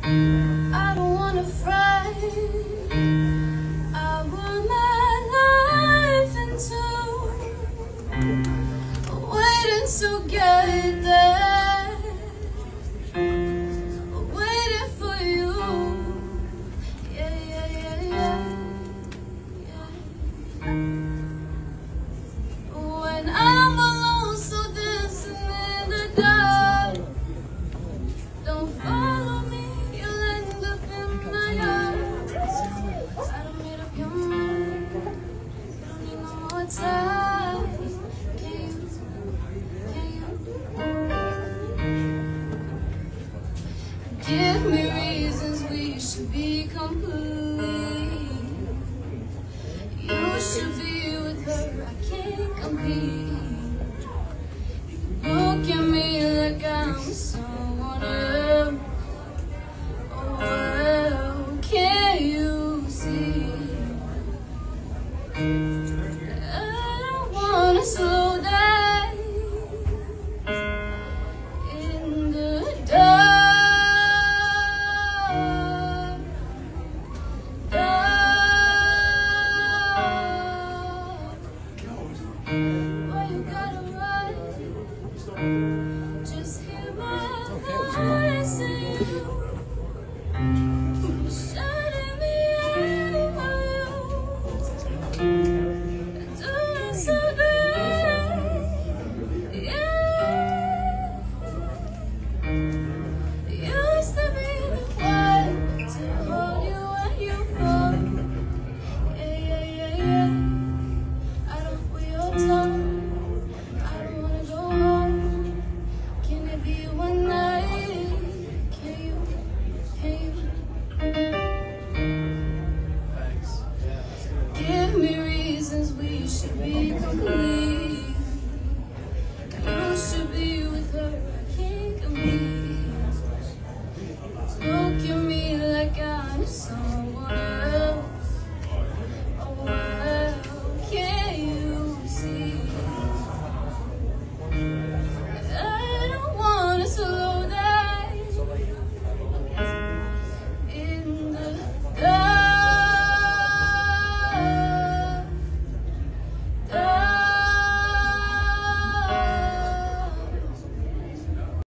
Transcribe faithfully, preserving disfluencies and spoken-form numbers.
I don't wanna fight. I want my life into waiting to get there, waiting for you. Yeah, yeah, yeah, yeah, yeah. When I'm alone, so dancing in the dark. Don't follow me, you'll end up in my arms. I don't made up your mind, you don't need no more time. Can you, can you give me reasons we should be complete? You should be with her, I can't compete. Look at me like I'm someone else. Oh, well, can you see? I don't wanna slow down in the dark, dark. Why you gotta run? Just hear my voice in you, shutting me out, doing something, yeah. Used to be the one to hold you when you fall, yeah, yeah, yeah, yeah. I don't feel your tongue, I don't wanna go home. Can it be one night? Can you, can you? Give me reasons we should be complete.